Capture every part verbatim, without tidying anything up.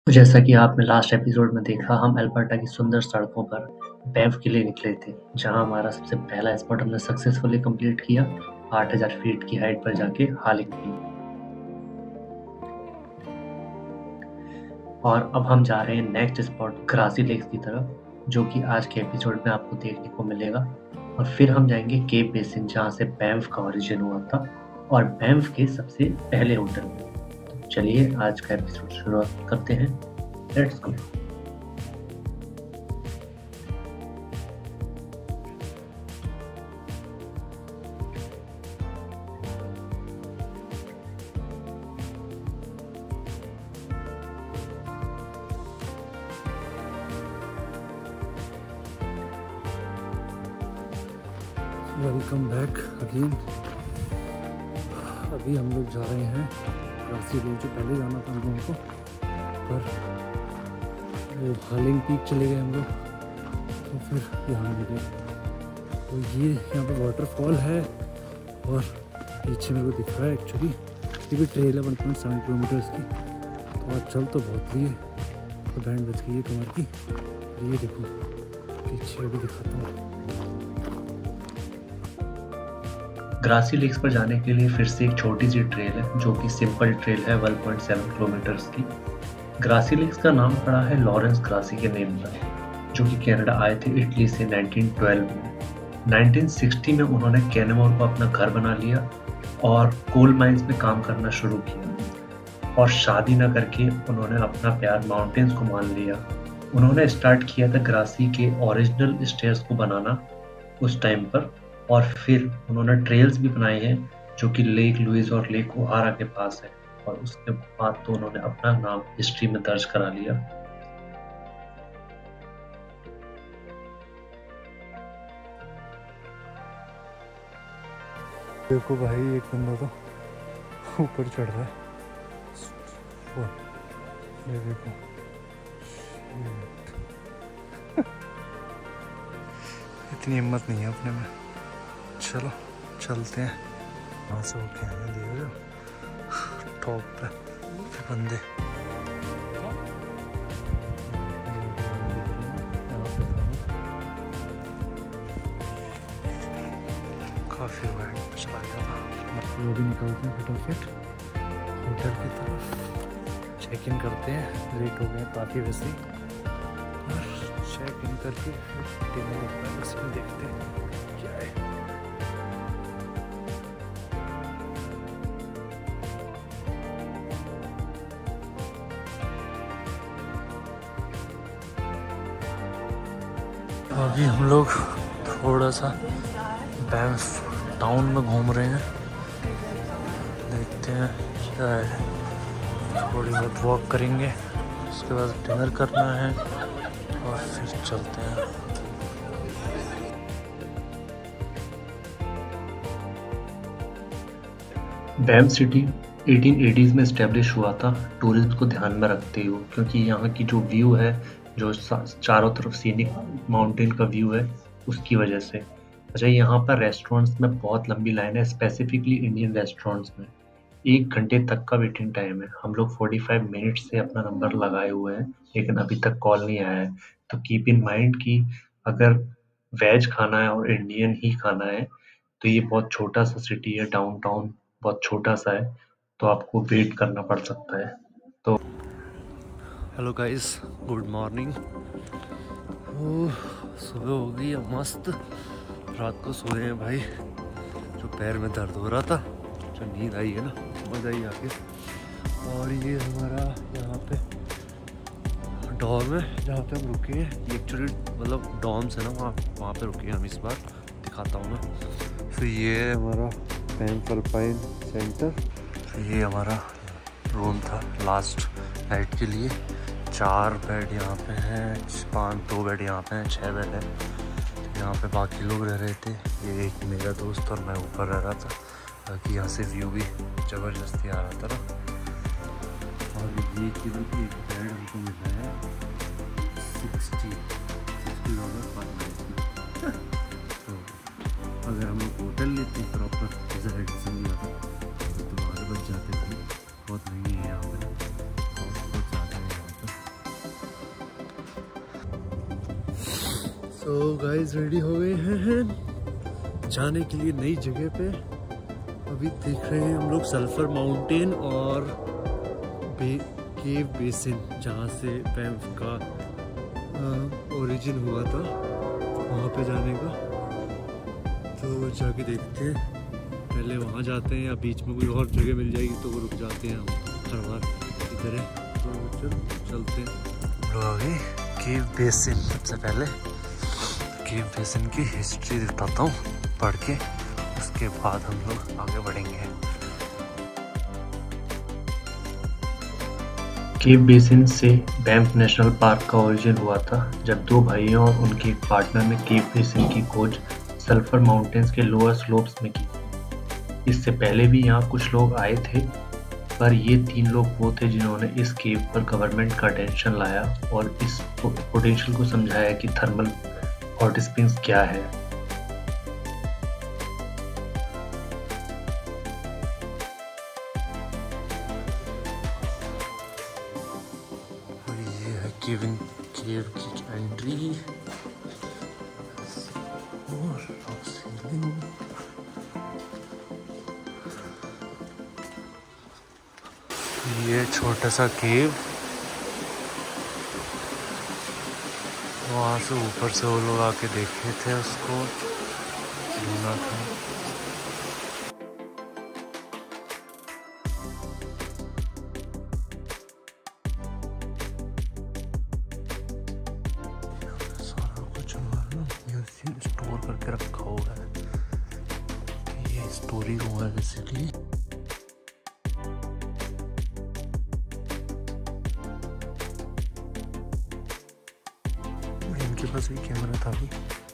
जैसा कि आपने लास्ट एपिसोड में देखा, हम अल्बर्टा की सुंदर सड़कों पर बैंफ के लिए निकले थे, जहां हमारा सबसे पहला स्पॉट हमने सक्सेसफुली कंप्लीट किया, आठ हज़ार फीट की हाइट पर जाके हालिंग पीक। और अब हम जा रहे हैं नेक्स्ट स्पॉट ग्रासी लेक्स की तरफ, जो कि आज के एपिसोड में आपको देखने को मिलेगा। और फिर हम जाएंगे केप बेसिन, जहाँ से बैंफ का ओरिजिन हुआ था, और बैंफ के सबसे पहले होटल में। तो चलिए आज का एपिसोड शुरुआत करते हैं। Let's go. Welcome back again. अभी हम लोग जा रहे हैं ग्रासी लेक, जो पहले जाना था हम लोगों को, पर वो हालिंग पीक चले गए हम लोग, तो फिर यहाँ मिले। तो ये यहाँ पे वाटरफॉल है और पीछे मेरे को दिख रहा है एक्चुअली ये भी ट्रेल है वन पॉइंट सेवन किलोमीटर्स की। तो आज चल तो बहुत रही है, तो बैंड बच गई है कमर की। ये देखो पीछे भी दिखाता हूँ। ग्रासी लेक्स पर जाने के लिए फिर से एक छोटी सी ट्रेल है, जो कि सिंपल ट्रेल है वन पॉइंट सेवन किलोमीटर्स की। ग्रासी लेक्स का नाम पड़ा है लॉरेंस ग्रासी के नेम पर, जो कि कनाडा आए थे इटली से नाइनटीन ट्वेल्व में। नाइनटीन सिक्सटी में उन्होंने कैनेमोर को अपना घर बना लिया और कोल माइंस में काम करना शुरू किया, और शादी न करके उन्होंने अपना प्यार माउंटेन्स को मान लिया। उन्होंने स्टार्ट किया था ग्रासी के ओरिजिनल स्टेयर्स को बनाना उस टाइम पर, और फिर उन्होंने ट्रेल्स भी बनाए हैं, जो कि लेक लुइस और लेक ओहारा के पास है। और उसके बाद तो उन्होंने अपना नाम हिस्ट्री में दर्ज करा लिया। देखो भाई, एक बंदा तो ऊपर चढ़ रहा है। ये देखो इतनी हिम्मत नहीं है अपने में। चलो चलते हैं, वहाँ से होके आए देखो टॉप पे बंदे। काफ़ी वाइड चला गया था। वो भी निकलते हैं फटाफट होटल की तरफ, चेक इन करते हैं। लेट हो गए काफ़ी वैसे ही, और चेक इन करके फिर डिनर होता है, उसमें देखते हैं क्या है। अभी हम लोग थोड़ा सा बैंफ टाउन में घूम रहे हैं, देखते हैं क्या है। थोड़ी बहुत वॉक करेंगे, उसके बाद डिनर करना है और फिर चलते हैं। बैंफ सिटी एटीन एटीज़ में इस्टेब्लिश हुआ था, टूरिज्म को ध्यान में रखते हुए, क्योंकि यहाँ की जो व्यू है, जो चारों तरफ सीनिक माउंटेन का व्यू है, उसकी वजह से। अच्छा, यहाँ पर रेस्टोरेंट्स में बहुत लंबी लाइन है, स्पेसिफिकली इंडियन रेस्टोरेंट्स में एक घंटे तक का वेटिंग टाइम है। हम लोग पैंतालीस मिनट से अपना नंबर लगाए हुए हैं, लेकिन अभी तक कॉल नहीं आया है। तो कीप इन माइंड कि अगर वेज खाना है और इंडियन ही खाना है, तो ये बहुत छोटा सा सिटी है, डाउनटाउन बहुत छोटा सा है, तो आपको वेट करना पड़ सकता है। तो हेलो गाइस, गुड मॉर्निंग। सुबह हो गई है मस्त। रात को सोए हैं भाई, जो पैर में दर्द हो रहा था, जो नींद आई है ना, मजा आई आके। और ये हमारा यहाँ पे डॉर्म है, जहाँ पे हम रुके हैं। ये एक्चुअली मतलब डॉर्म्स है ना, वहाँ वहाँ पे रुके हैं हम इस बार, दिखाता हूँ मैं। फिर ये है हमारा बैंफ अल्पाइन सेंटर। ये हमारा रूम था लास्ट नाइट के लिए। चार बेड यहाँ पे हैं, पाँच दो बेड यहाँ पे हैं, छः बेड है यहाँ पे। बाकी लोग रह रहे थे, ये एक मेरा दोस्त और मैं ऊपर रह रहा था, ताकि यहाँ से व्यू भी ज़बरदस्ती आ रहा था ना। और ये केवल एक बेड हमको मिला है sixty sixty dollar per night. तो अगर हम लोग होटल लेते प्रॉपर जैसा एडिसन लिया था, तो बारह बज जाते थे। बहुत महंगी है यहाँ पर, बहुत बहुत ज़्यादा है यहाँ पर। सो गाइस रेडी हो गए हैं जाने के लिए नई जगह पे। अभी देख रहे हैं हम लोग सल्फर माउंटेन और बे, केव बेसिन, जहाँ से बैंफ का ओरिजिन हुआ था, वहाँ पे जाने का। तो जाके देखते हैं, पहले वहाँ जाते हैं या बीच में कोई और जगह मिल जाएगी तो वो रुक जाते हैं हम हर बार इधर है। तो चल चलते हैं लोग आगे केव बेसिन। सबसे पहले केव बेसिन की हिस्ट्री बताता हूँ पढ़ के, उसके बाद हम लोग आगे बढ़ेंगे। केव बेसिन से बैंफ नेशनल पार्क का ओरिजिन हुआ था, जब दो भाइयों और उनके एक पार्टनर ने केव बेसिन की खोज सल्फर माउंटेन्स के लोअर स्लोप्स में की। इससे पहले भी यहाँ कुछ लोग आए थे, पर ये तीन लोग वो थे जिन्होंने इस केव पर गवर्नमेंट का अटेंशन लाया और इस पोटेंशियल को समझाया कि थर्मल हॉट स्प्रिंग्स क्या है। और ये है केविन केव की एंट्री और ये छोटा सा केव, वहाँ से ऊपर से वो लोग आके देखे थे, उसको ढूंढा था। सारा कुछ स्टोर करके रखा हुआ है, ये स्टोरी हुआ है बेसिकली। इनके पास भी कैमरा था भी।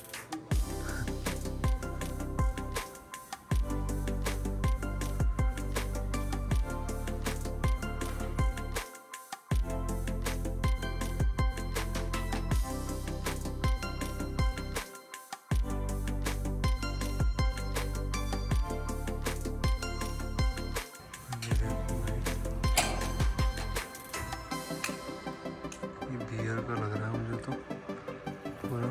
ये बियर का लग रहा है मुझे तो पूरा।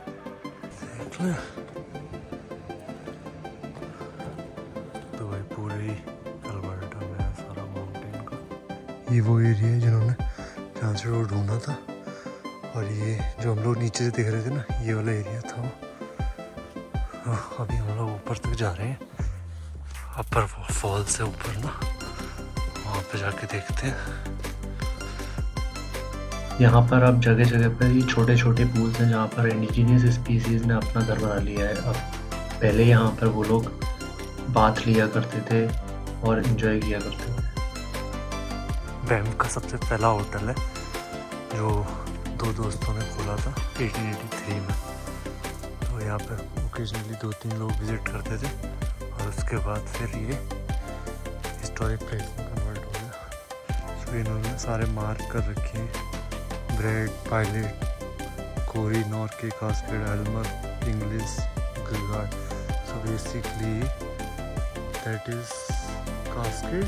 तो भाई पूरे ही अल्बर्टा में है सारा माउंटेन का। ये वो एरिया है जिन्होंने जहाँ से वो ढूंढा था, और ये जो हम लोग नीचे से देख रहे थे ना, ये वाला एरिया था वो। अभी हम लोग ऊपर तक जा रहे हैं, अपर फॉल से ऊपर ना, वहाँ पे जाके देखते हैं। यहाँ पर अब जगह जगह पर ही छोटे छोटे पूल्स हैं जहाँ पर इंडिजिनियस स्पीसीज ने अपना घर बना लिया है। अब पहले यहाँ पर वो लोग बाथ लिया करते थे और एंजॉय किया करते थे। बैंफ का सबसे पहला होटल है जो दो दोस्तों ने खोला था अठारह सौ तिरासी में। तो यहाँ पर ओकेजनली दो तीन लोग विजिट करते थे, और उसके बाद फिर ये हिस्टोरिक प्लेस में कन्वर्ट हो गया। तो इन्होंने सारे मार्क कर रखे हैं, Brett, Pilot, Cory, Norquay, Cascade, Aylmer, Inglismaldie, गिलगार्ड। So basically that is Cascade.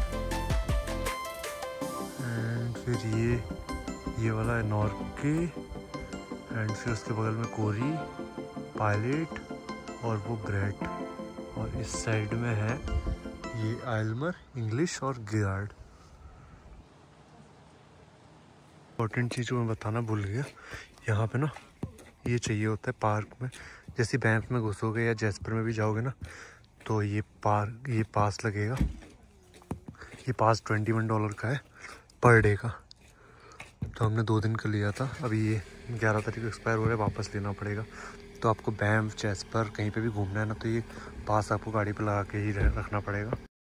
And फिर ये ये वाला है नॉर्के, एंड फिर उसके बगल में कोरी, पायलट और वो ब्रेड, और इस साइड में है ये एल्मर, इंग्लिश और गिलगार्ड। इम्पोर्टेंट चीज़ जो मैं बताना भूल गया, यहाँ पे ना ये चाहिए होता है पार्क में। जैसे बैंफ में घुसोगे या जैस्पर में भी जाओगे ना, तो ये पार्क ये पास लगेगा। ये पास ट्वेंटी वन डॉलर का है पर डे का। तो हमने दो दिन का लिया था, अभी ये ग्यारह तारीख को एक्सपायर हो रहा है, वापस लेना पड़ेगा। तो आपको बैंफ, जैस्पर कहीं पे भी घूमना है ना, तो ये पास आपको गाड़ी पे लगा के ही रखना पड़ेगा।